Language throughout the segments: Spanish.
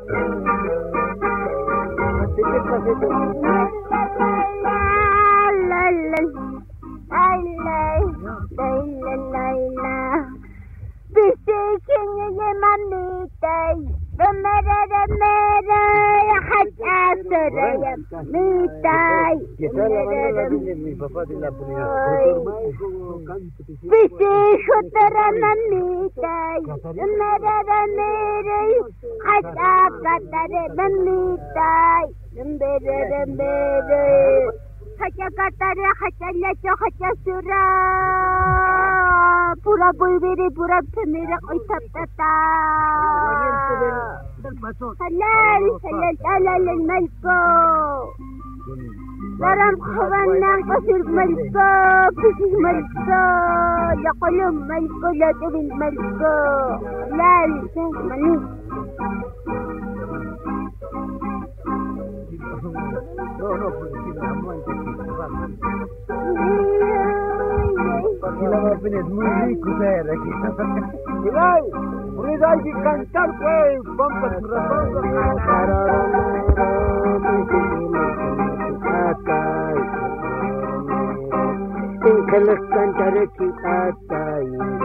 Mi papá de la pura volveré, pura primera hoy tapata. Halal, halal, halal el malco. Daram khawanan qasir malco, pisih malco, la qulum malco, la tabil malco. Halal, mani. No, porque si la muerte porque la muerte es muy rico, Cuidado, hay que cantar, pues, vamos a su Ángeles cantaré chitata y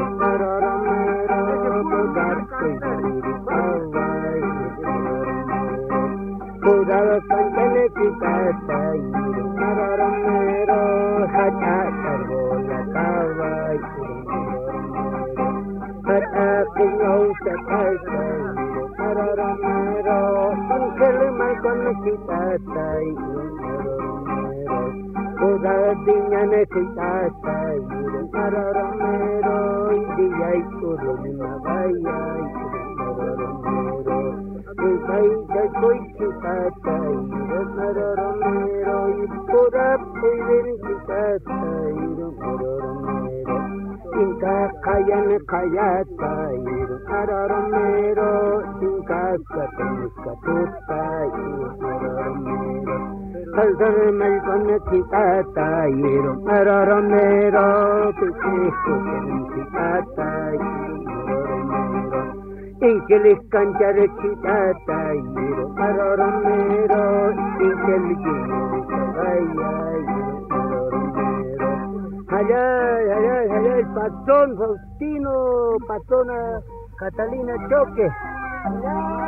Pudado cantaré chitata y Mararamero, hata carbola kawai hata kingau sakata Mararamero, ángeles malcon chitata y Mararamero Pudado diñane chitata y Mararamero Diyay kurumi magayay Mararamero Kay koy chitata y Mararamero Purap koy chitata y Mararamero Inka kayan kayata y Mararamero Inka katan katuta y Mararamero Kalsar malcon chitata y Mararamero Pichijo chitata y Mararamero Inkelis canchar chitata y Mararamero Inkelis Allá el patrón Faustino, patrona Catalina Choque.